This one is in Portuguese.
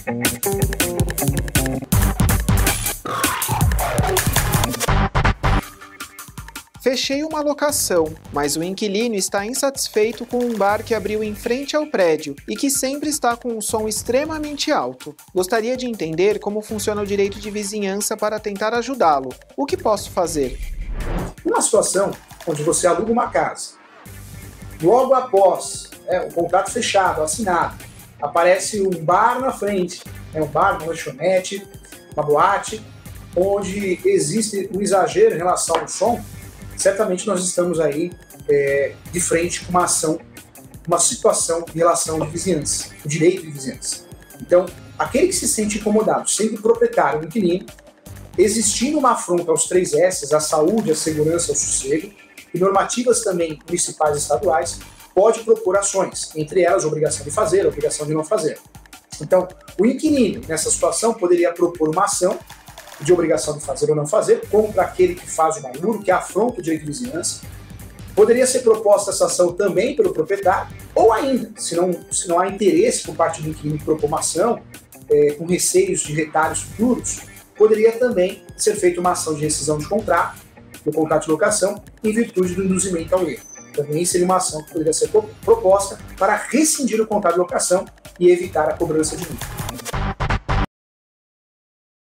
Fechei uma locação, mas o inquilino está insatisfeito com um bar que abriu em frente ao prédio e que sempre está com um som extremamente alto. Gostaria de entender como funciona o direito de vizinhança para tentar ajudá-lo. O que posso fazer? Uma situação onde você aluga uma casa, logo após o contrato fechado, assinado, aparece um bar na frente, um bar, uma lanchonete, uma boate, onde existe um exagero em relação ao som, certamente nós estamos aí de frente com uma ação, uma situação de relação de vizinhança, o direito de vizinhança. Então, aquele que se sente incomodado, sendo o proprietário, o inquilino, existindo uma afronta aos 3 S's, a saúde, a segurança, o sossego, e normativas também municipais e estaduais, pode propor ações, entre elas a obrigação de fazer, a obrigação de não fazer. Então, o inquilino, nessa situação, poderia propor uma ação de obrigação de fazer ou não fazer, contra aquele que faz o barulho, que afronta o direito de vizinhança. Poderia ser proposta essa ação também pelo proprietário, ou ainda, se não há interesse por parte do inquilino de propor uma ação, com receios de retalhos futuros, poderia também ser feita uma ação de rescisão de contrato, do contrato de locação, em virtude do induzimento ao erro. Também seria uma ação que poderia ser proposta para rescindir o contrato de locação e evitar a cobrança de multa.